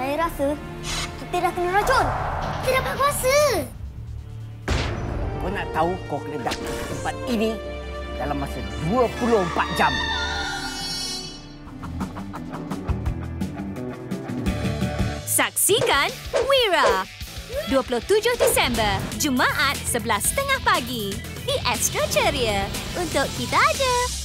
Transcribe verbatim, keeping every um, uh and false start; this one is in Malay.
Saya rasa kita dah kena racun. Kita dapat kuasa. Kau nak tahu kau kena datang ke tempat ini dalam masa dua puluh empat jam. Saksikan Wira dua puluh tujuh Disember, Jumaat sebelas tiga puluh pagi di Extra Ceria. Untuk kita aja.